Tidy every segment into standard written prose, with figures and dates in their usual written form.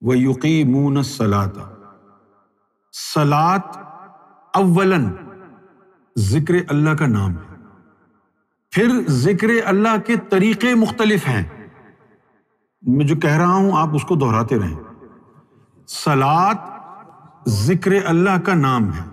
وَيُقِيمُونَ الصَّلَاةَ، صلاۃ اولاً ذکر اللہ کا نام ہے، پھر ذکر اللہ کے طریقے مختلف ہیں۔ میں جو کہہ رہا ہوں آپ اس کو دہراتے رہیں۔ صلاۃ ذکر اللہ کا نام ہے۔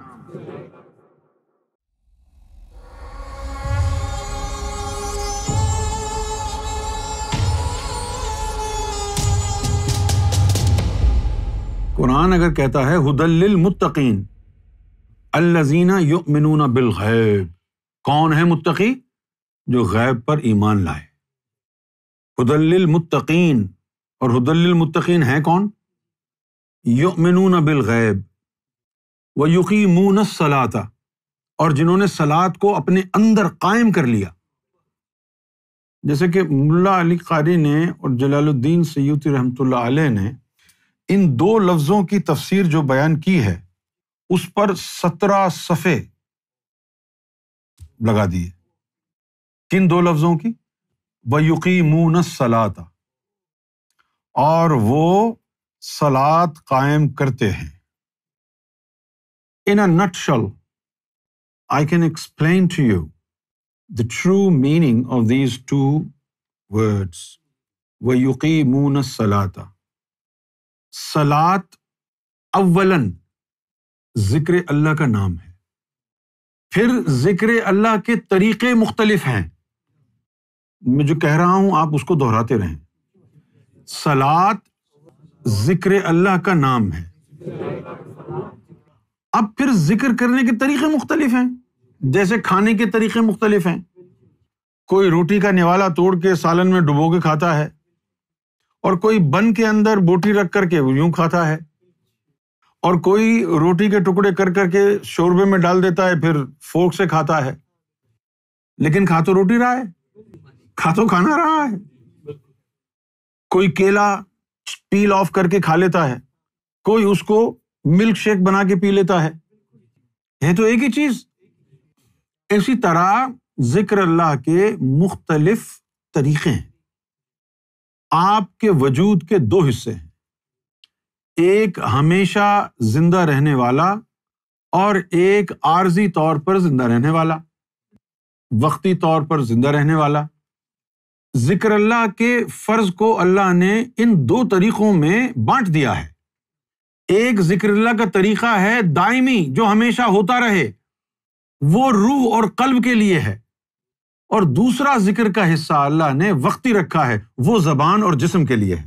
قرآن اگر کہتا ہے ھدی للمتقین الذین یؤمنون بالغیب، کون ہے متقی؟ جو غیب پر ایمان لائے۔ ھدی للمتقین، اور ھدی للمتقین ہیں کون؟ یؤمنون بالغیب ویقیمون الصلاۃ، اور جنہوں نے صلاۃ کو اپنے اندر قائم کر لیا۔ جیسے کہ ملا علی قاری نے اور جلال الدین سیوطی رحمۃ اللہ علیہ نے ان دو لفظوں کی تفسیر جو بیان کی ہے اس پر 17 صفحے لگا دیے۔ کن دو لفظوں کی؟ وَيُقِيمُونَ الصَّلَاةَ، اور وہ صلاۃ قائم کرتے ہیں۔ In a nutshell, I can explain to you the true meaning of these two words. وَيُقِيمُونَ الصَّلَاةَ، صلاۃ اولاً ذکر اللہ کا نام ہے، پھر ذکر اللہ کے طریقے مختلف ہیں۔ میں جو کہہ رہا ہوں آپ اس کو دہراتے رہیں۔ صلاۃ ذکر اللہ کا نام ہے، اب پھر ذکر کرنے کے طریقے مختلف ہیں، جیسے کھانے کے طریقے مختلف ہیں۔ کوئی روٹی کا نوالا توڑ کے سالن میں ڈبو کے کھاتا ہے، اور کوئی بن کے اندر بوٹی رکھ کر کے یوں کھاتا ہے، اور کوئی روٹی کے ٹکڑے کر کر کے شوربے میں ڈال دیتا ہے پھر فورک سے کھاتا ہے۔ لیکن کھا تو روٹی رہا ہے، کھا تو کھانا رہا ہے۔ کوئی کیلا پیل آف کر کے کھا لیتا ہے، کوئی اس کو ملک شیک بنا کے پی لیتا ہے تو ایک ہی چیز۔ اسی طرح ذکر اللہ کے مختلف طریقے ہیں۔ آپ کے وجود کے دو حصے ہیں، ایک ہمیشہ زندہ رہنے والا اور ایک عارضی طور پر زندہ رہنے والا، وقتی طور پر زندہ رہنے والا۔ ذکر اللہ کے فرض کو اللہ نے ان دو طریقوں میں بانٹ دیا ہے۔ ایک ذکر اللہ کا طریقہ ہے دائمی، جو ہمیشہ ہوتا رہے، وہ روح اور قلب کے لیے ہے، اور دوسرا ذکر کا حصہ اللہ نے وقتی رکھا ہے، وہ زبان اور جسم کے لیے ہے۔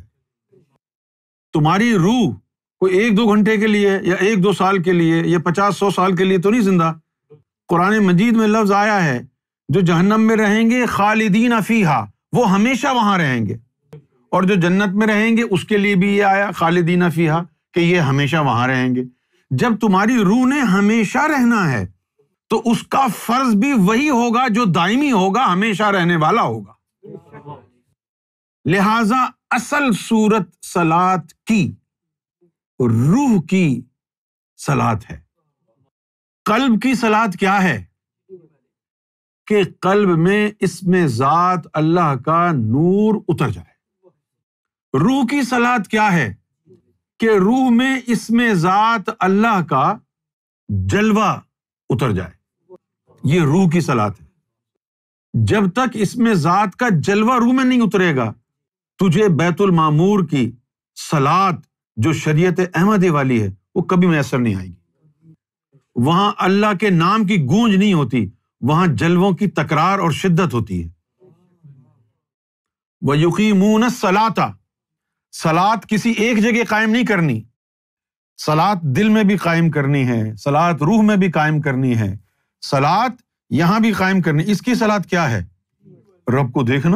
تمہاری روح کوئی 1-2 گھنٹے کے لیے یا 1-2 سال کے لیے یا 50-100 سال کے لیے تو نہیں زندہ۔ قرآن مجید میں لفظ آیا ہے جو جہنم میں رہیں گے خالدین فیہا، وہ ہمیشہ وہاں رہیں گے، اور جو جنت میں رہیں گے اس کے لیے بھی یہ آیا خالدین فیہا کہ یہ ہمیشہ وہاں رہیں گے۔ جب تمہاری روح نے ہمیشہ رہنا ہے تو اس کا فرض بھی وہی ہوگا جو دائمی ہوگا، ہمیشہ رہنے والا ہوگا۔ لہذا اصل صورت صلاۃ کی روح کی صلاۃ ہے۔ قلب کی صلاۃ کیا ہے؟ کہ قلب میں اسم ذات اللہ کا نور اتر جائے۔ روح کی صلاۃ کیا ہے؟ کہ روح میں اسم ذات اللہ کا جلوہ اتر جائے، یہ روح کی صلاۃ ہے۔ جب تک اسم ذات کا جلوہ روح میں نہیں اترے گا، تجھے بیت المعمور کی صلاۃ جو شریعت احمدی والی ہے وہ کبھی میسر نہیں آئے گی۔ وہاں اللہ کے نام کی گونج نہیں ہوتی، وہاں جلووں کی تکرار اور شدت ہوتی ہے۔ وَيُقِيمُونَ الصَّلَاةَ، صلاۃ کسی ایک جگہ قائم نہیں کرنی، صلاۃ دل میں بھی قائم کرنی ہے، صلاۃ روح میں بھی قائم کرنی ہے، صلاۃ یہاں بھی قائم کرنی۔ اس کی صلاۃ کیا ہے؟ رب کو دیکھنا۔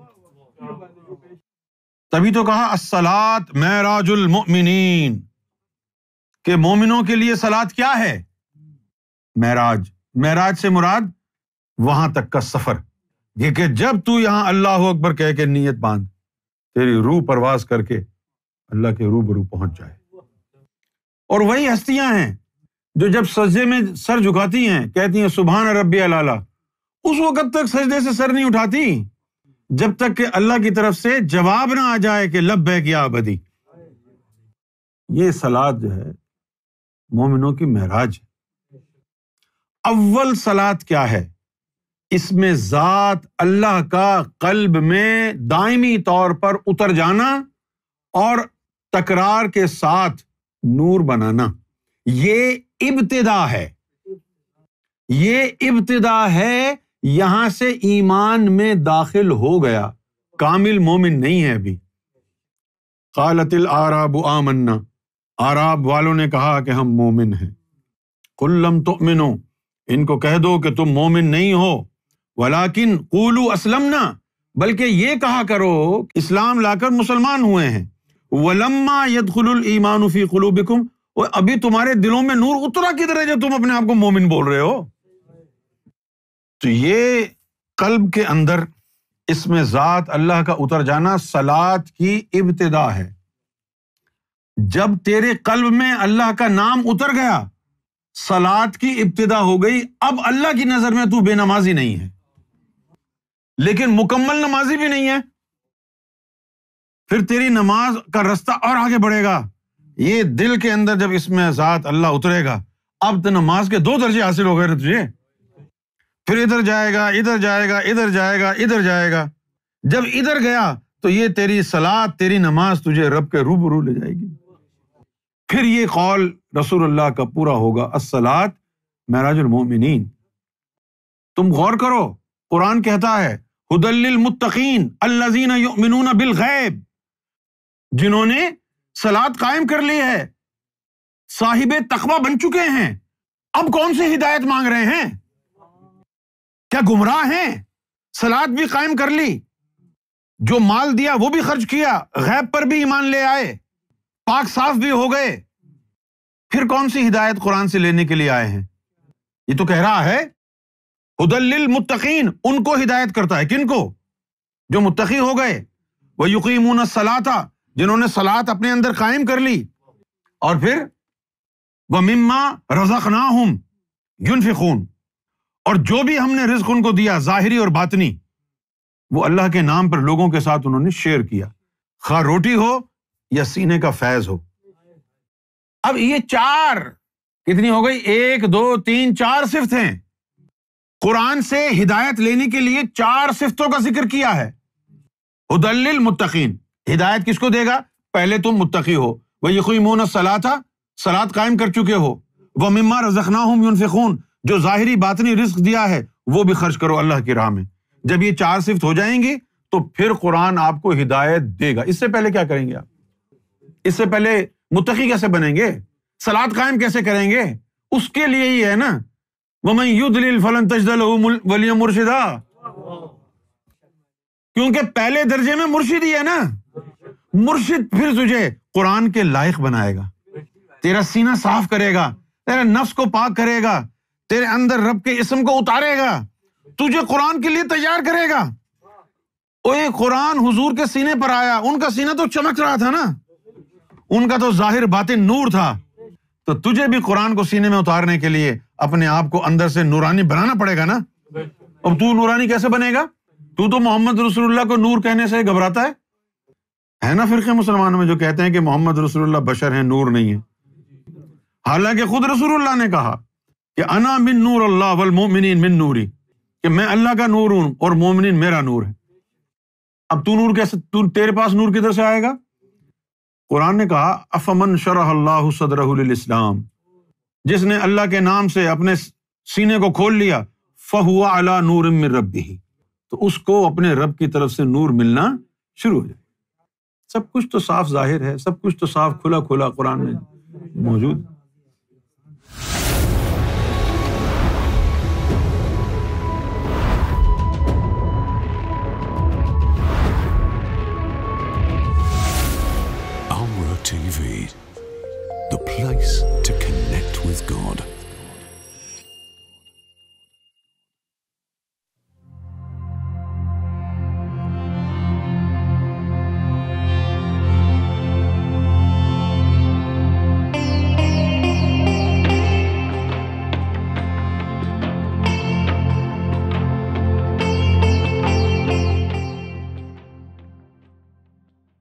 تبھی تو کہا الصلاۃ معراج المؤمنین، کہ مومنوں کے لیے صلاۃ کیا ہے؟ معراج۔ معراج سے مراد وہاں تک کا سفر، یہ کہ جب تو یہاں اللہ اکبر کہہ کے نیت باندھ، تیری روح پرواز کر کے اللہ کے روبرو پہنچ جائے۔ اور وہی ہستیاں ہیں جو جب سجدے میں سر جھکاتی ہیں کہتی ہیں سبحان ربی الاعلیٰ، اس وقت تک سجدے سے سر نہیں اٹھاتی جب تک کہ اللہ کی طرف سے جواب نہ آ جائے کہ لبیک یا عبدی۔ یہ صلاۃ جو ہے مومنوں کی معراج ہے۔ اول صلاۃ کیا ہے؟ اس میں ذات اللہ کا قلب میں دائمی طور پر اتر جانا اور تکرار کے ساتھ نور بنانا، یہ ابتدا ہے، یہ ابتدا ہے۔ یہاں سے ایمان میں داخل ہو گیا، کامل مومن نہیں ہے ابھی۔ قالت الاعراب آمنا، اعراب والوں نے کہا کہ ہم مومن ہیں۔ قل لم تؤمنوا، ان کو کہہ دو کہ تم مومن نہیں ہو، ولیکن قولوا اسلمنا، بلکہ یہ کہا کرو اسلام لا کر مسلمان ہوئے ہیں۔ ولما يدخل الایمان فی قلوبکم، اور ابھی تمہارے دلوں میں نور اترا کدھر ہے جو تم اپنے آپ کو مومن بول رہے ہو؟ تو یہ قلب کے اندر اس میں ذات اللہ کا اتر جانا صلاۃ کی ابتدا ہے۔ جب تیرے قلب میں اللہ کا نام اتر گیا، صلاۃ کی ابتدا ہو گئی۔ اب اللہ کی نظر میں تو بے نمازی نہیں ہے، لیکن مکمل نمازی بھی نہیں ہے، پھر تیری نماز کا رستہ اور آگے بڑھے گا۔ یہ دل کے اندر جب اس میں ذات اللہ اترے گا، اب تو نماز کے 2 درجے حاصل ہو گئے تجھے، پھر ادھر جائے گا، ادھر جائے گا، ادھر جائے گا، ادھر جائے گا۔ جب ادھر گیا تو یہ تیری صلاۃ، تیری نماز تجھے رب کے روبرو لے جائے گی۔ پھر یہ قول رسول اللہ کا پورا ہوگا، الصلاۃ معراج المومنین۔ تم غور کرو، قرآن کہتا ہے ھدی للمتقین الذین یؤمنون بالغیب، جنہوں نے صلاۃ قائم کر لی ہے، صاحب تقویٰ بن چکے ہیں۔ اب کون سی ہدایت مانگ رہے ہیں؟ کیا گمراہ ہیں؟ صلاۃ بھی قائم کر لی، جو مال دیا وہ بھی خرچ کیا، غیب پر بھی ایمان لے آئے، پاک صاف بھی ہو گئے، پھر کون سی ہدایت قرآن سے لینے کے لیے آئے ہیں؟ یہ تو کہہ رہا ہے ھدی للمتقین، ان کو ہدایت کرتا ہے، کن کو؟ جو متقی ہو گئے۔ وَيُقِيمُونَ الصَّلَاةَ، جنہوں نے صلاۃ اپنے اندر قائم کر لی، اور پھر وَمِمَّا رَزَقْنَاهُمْ يُنْفِقُونَ، اور جو بھی ہم نے رزق ان کو دیا ظاہری اور باطنی، وہ اللہ کے نام پر لوگوں کے ساتھ انہوں نے شیئر کیا، خواہ روٹی ہو یا سینے کا فیض ہو۔ اب یہ 4 کتنی ہو گئی؟ 1 2 3 4 صفتیں قرآن سے ہدایت لینے کے لیے 4 صفتوں کا ذکر کیا ہے۔ ھدی للمتقین، ہدایت کس کو دے گا؟ پہلے تم متقی ہو، وَيُقِيمُونَ الصَّلَاةَ، صلاۃ قائم کر چکے ہو، وَمِمَّا رَزَقْنَاهُمْ يُنْفِقُونَ، جو ظاہری باطنی رزق دیا ہے وہ بھی خرچ کرو اللہ کی راہ میں۔ جب یہ 4 صفت ہو جائیں گی تو پھر قرآن آپ کو ہدایت دے گا۔ اس سے پہلے کیا کریں گے آپ؟ اس سے پہلے متقی کیسے بنیں گے؟ صلاۃ قائم کیسے کریں گے؟ اس کے لیے ہی ہے نا، وَمَن يُضْلِلْ فَلَن تَجِدَ لَهُ وَلِيًّا مُرْشِدًا، کیونکہ پہلے درجے میں مرشد ہی ہے نا۔ مرشد پھر تجھے قرآن کے لائق بنائے گا، تیرا سینہ صاف کرے گا، تیرے نفس کو پاک کرے گا، تیرے اندر رب کے اسم کو اتارے گا، تجھے قرآن کے لیے تیار کرے گا۔ اوے قرآن حضور کے سینے پر آیا، ان کا سینہ تو چمک رہا تھا نا، ان کا تو ظاہر باطن نور تھا، تو تجھے بھی قرآن کو سینے میں اتارنے کے لیے اپنے آپ کو اندر سے نورانی بنانا پڑے گا نا۔ اب تو نورانی کیسے بنے گا؟ تو محمد رسول اللہ کو نور کہنے سے گھبراتا ہے نا فرقے مسلمانوں میں جو کہتے ہیں کہ محمد رسول اللہ بشر ہیں، نور نہیں ہے، حالانکہ خود رسول اللہ نے کہا کہ انا من نور اللہ والمؤمنین من نوری، کہ میں اللہ کا نور ہوں اور مومنین میرا نور ہے۔ اب تو نور کیسے، تیرے پاس نور کدھر سے آئے گا؟ قرآن نے کہا افمن شرح اللہ صدرہ للاسلام، جس نے اللہ کے نام سے اپنے سینے کو کھول لیا، فہو علی نور من ربہ، تو اس کو اپنے رب کی طرف سے نور ملنا شروع ہو جائے۔ سب کچھ تو صاف ظاہر ہے، سب کچھ تو صاف کھلا کھلا قرآن میں موجود۔ TV, the place to connect with God.